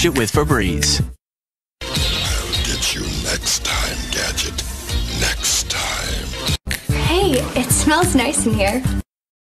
Wash it with Febreze. I'll get you next time, Gadget. Next time. Hey, it smells nice in here.